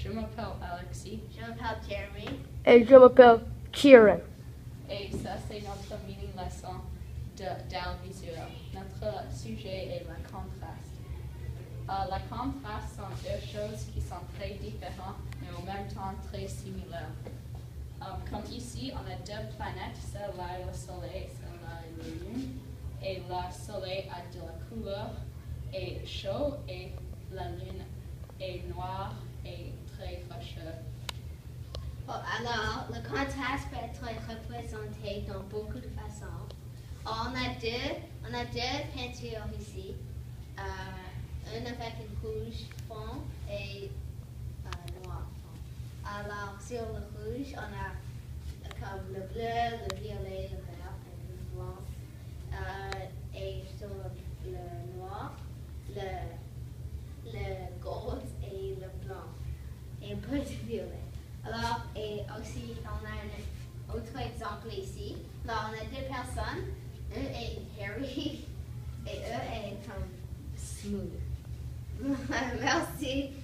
Je m'appelle Alexis. Je m'appelle Jeremy. Et je m'appelle Kieran. Et ça, c'est notre mini-leçon d'art visuel. Notre sujet est le contraste. Le contraste sont deux choses qui sont très différentes, mais en même temps très similaires. Comme ici, on a deux planètes, celle-là est le Soleil, celle-là est la Lune. Et le Soleil a de la couleur et chaud, et la Lune est noire et très fâcheuse. Alors, le contraste peut être représenté dans beaucoup de façons. On a deux peintures ici. Une avec un rouge fond et noir fond. Alors, sur le rouge, on a comme le bleu, le violet, le vert et le blanc. Et sur le noir, le gold et le blanc. Et un peu de violet. Alors, et aussi, on a un autre exemple ici. Alors, on a deux personnes. Un est hairy et un est comme smooth. Merci.